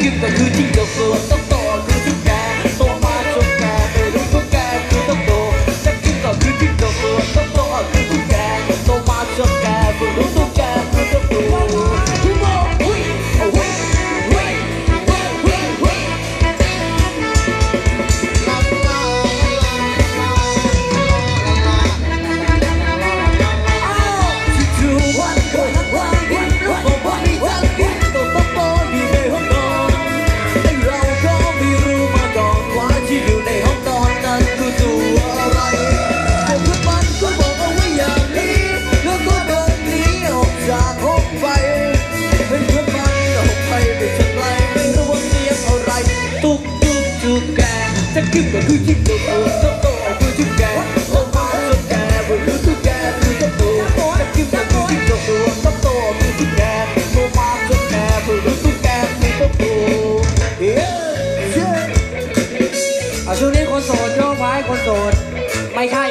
จิ้มก็คือจิ้งจกส่วนต้องโตคือตุ๊กแกโตมาจนแกไม่รู้ตุ๊กแกคือต้องโตจะจิ้มก็คือจิ้งจกส่วนต้องโตคือตุ๊กแกโตมาจนแกไม่รู้ตุ๊กแกคือต้องโตจะกิ้มก็คือจิ้งจกตัวโตคือจิ้งแกโตมาจนแกไม่รู้ตุ๊กแกคือต้องโตจะกิ้มก็คือจิ้งจกตัวโตคือจิ้งแกโตมาจนแกไม่รู้ตุ๊กแกคือต้องโตช่วงนี้คนโสดโยกไว้คนโสดไม่ใช่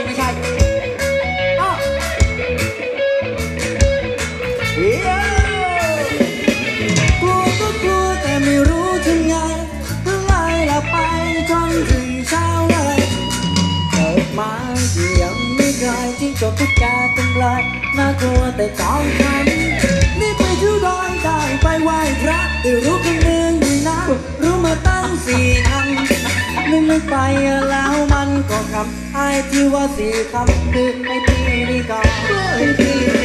กลัวก็กลัวแต่ไม่รู้ทำไงเมื่อไรละไปจนถึงเช้าเลยเกิดมาที่ยังไม่เคยจิ้งจกตุ๊กแกเป็นไรน่ากลัวแต่จอมขันนี่ไปที่ดอยได้ไปไหว้พระได้รู้กันเรื่องอยู่นะรู้มาตั้ง4 คำนึกไปแล้วมันก็คำไอ้ที่ว่า4 คำคือให้พี่ดีก่อน